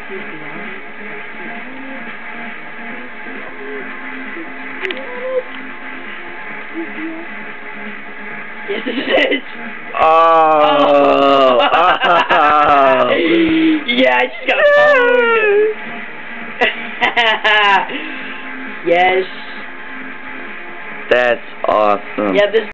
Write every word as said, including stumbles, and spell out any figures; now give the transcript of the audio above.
Yes, this is it. Oh. Oh. Yeah, I just got owned. Yes. That's awesome. Yeah, this.